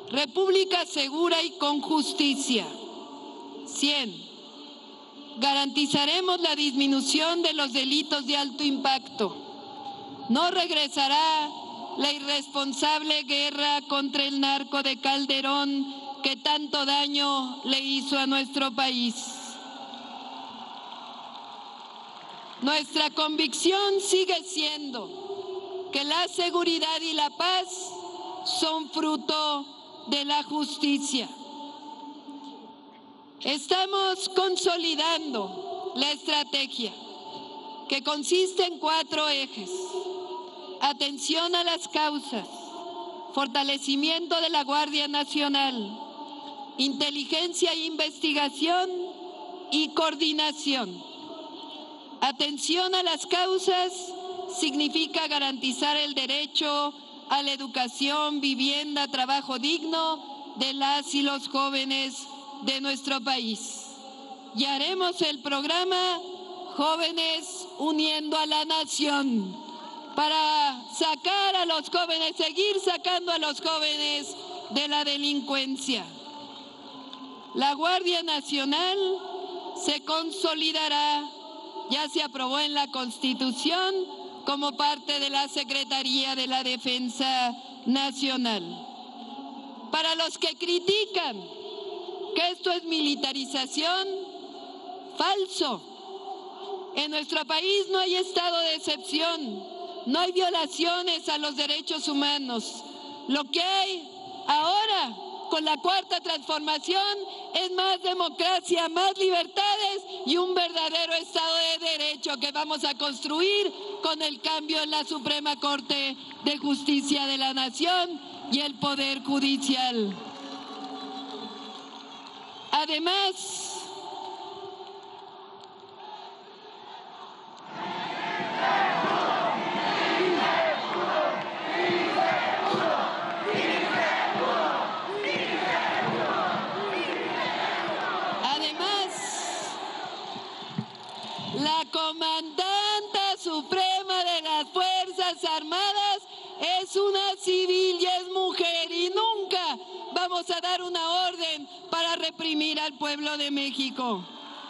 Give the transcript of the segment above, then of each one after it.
República segura y con justicia. 100. Garantizaremos la disminución de los delitos de alto impacto. No regresará la irresponsable guerra contra el narco de Calderón que tanto daño le hizo a nuestro país. Nuestra convicción sigue siendo que la seguridad y la paz son fruto de la justicia. Estamos consolidando la estrategia que consiste en 4 ejes: atención a las causas, fortalecimiento de la Guardia Nacional, inteligencia e investigación y coordinación. Atención a las causas significa garantizar el derecho a la educación, vivienda, trabajo digno de las y los jóvenes de nuestro país. Y haremos el programa Jóvenes Uniendo a la Nación para sacar a los jóvenes, seguir sacando a los jóvenes de la delincuencia. La Guardia Nacional se consolidará, ya se aprobó en la Constitución, como parte de la Secretaría de la Defensa Nacional. Para los que critican que esto es militarización, falso. En nuestro país no hay estado de excepción, no hay violaciones a los derechos humanos. Lo que hay ahora con la Cuarta Transformación es más democracia, más libertades y un verdadero Estado de Derecho que vamos a construir con el cambio en la Suprema Corte de Justicia de la Nación y el Poder Judicial. Además, la comandanta suprema de las Fuerzas Armadas es una civil y es mujer, y nunca vamos a dar una orden para reprimir al pueblo de México.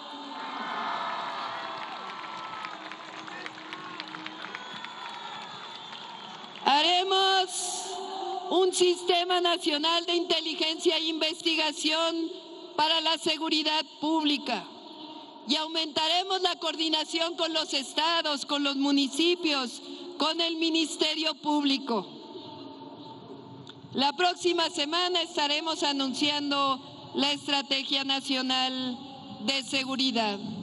Haremos un sistema nacional de inteligencia e investigación para la seguridad pública. Y aumentaremos la coordinación con los estados, con los municipios, con el Ministerio Público. La próxima semana estaremos anunciando la Estrategia Nacional de Seguridad.